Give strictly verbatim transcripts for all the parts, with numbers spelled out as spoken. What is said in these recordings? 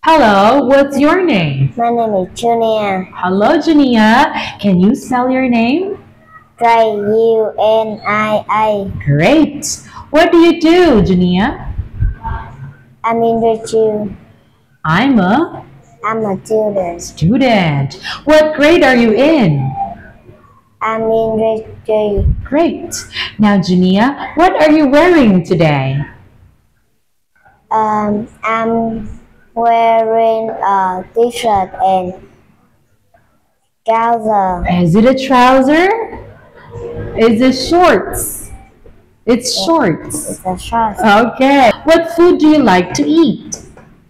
Hello, what's your name? My name is Junia. Hello, Junia. Can you spell your name? J U N I A. Great. What do you do, Junia? I'm in grade two. I'm a I'm a student. student. What grade are you in? I'm in grade three. Great. Now, Junia, what are you wearing today? Um, I'm wearing a t-shirt and trouser. Is it a trouser? Is it shorts? It's shorts. It's a short. Okay. What food do you like to eat?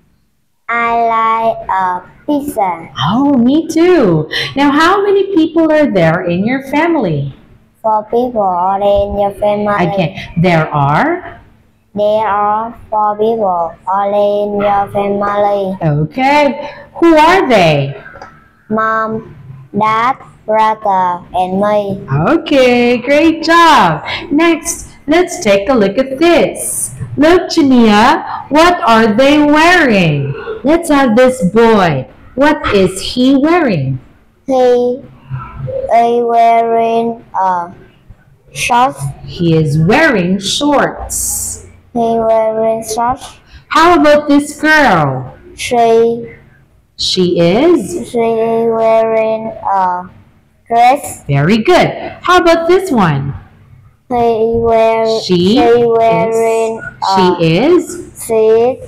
I like a pizza. Oh, me too. Now, how many people are there in your family? Four people are in your family. Okay. There are? There are four people all in your family. Okay. Who are they? Mom, dad, brother, and me. Okay, great job. Next, let's take a look at this. Look, Junia, what are they wearing? Let's have this boy. What is he wearing? He is wearing a shorts. He is wearing shorts. He wearing shorts. How about this girl? She She is? she is wearing a dress. Very good. How about this one? He wear She she wearing is? a She is? she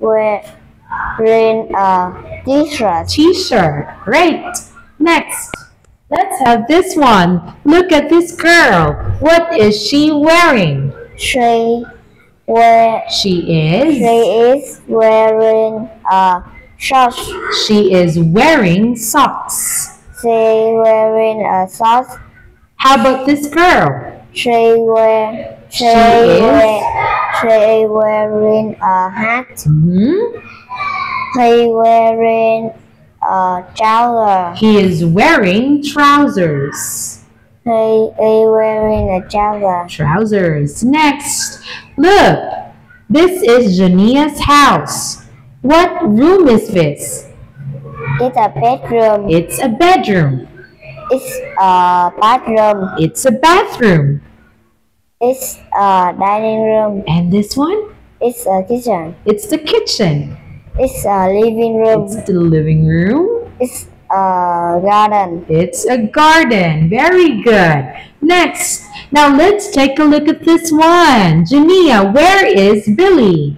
wearing a t-shirt. T-shirt. Great. Next, let's have this one. Look at this girl. What is she wearing? She wear She she is? is wearing a shorts. She is wearing socks. She wearing a socks. How about this girl? She wear she, She is? wear she wearing a hat. Hmm? He wearing a trouser. He is wearing trousers. He is wearing a trouser. Trousers. Next, look. This is Junia's house. What room is this? It's a bedroom. It's a bedroom. It's a bathroom. It's a bathroom. It's a dining room. And this one? It's a kitchen. It's the kitchen. It's a living room. It's the living room. It's a garden. It's a garden. Very good. Next, now let's take a look at this one. Junia, where is Billy?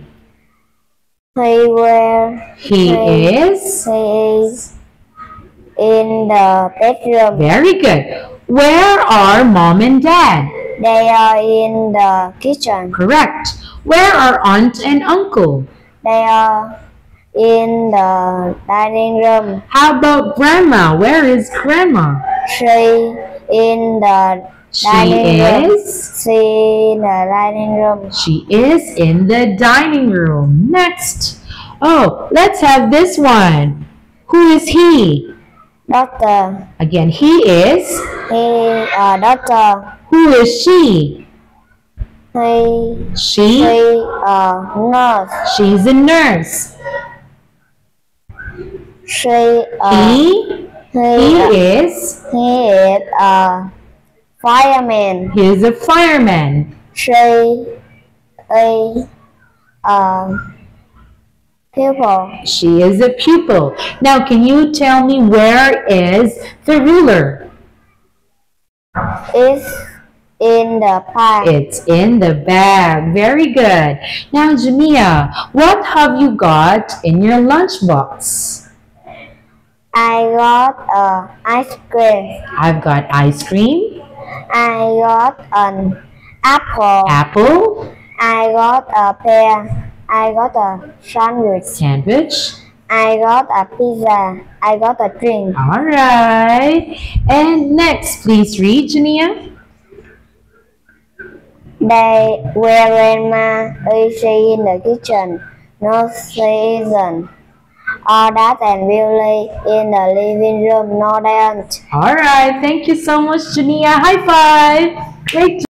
He wear He He- is? he is in the bedroom. Very good. Where are mom and dad? They are in the kitchen. Correct. Where are aunt and uncle? They are in the dining room. How about grandma? Where is grandma? She in the She dining room. is? She in the dining room. She is in the dining room. Next. Oh, let's have this one. Who is he? Doctor. Again, he is. He a doctor. Who is she? He She. he a nurse. She's a nurse. She a He. He he is. he is a fireman. He is a fireman. She is a pupil. She is a pupil. Now, can you tell me where is the ruler? Is in the park. It's in the bag. Very good. Now, Jamia, what have you got in your lunchbox? I got a ice cream. I've got ice cream, I got an apple. apple, I got a pear. I got a sandwich. sandwich. I got a pizza. I got a drink. All right. And next, please read, Jania. They grandma is in the kitchen. No season. All that and Billy in the living room. No dance. All right. Thank you so much, Jania. High five. Great.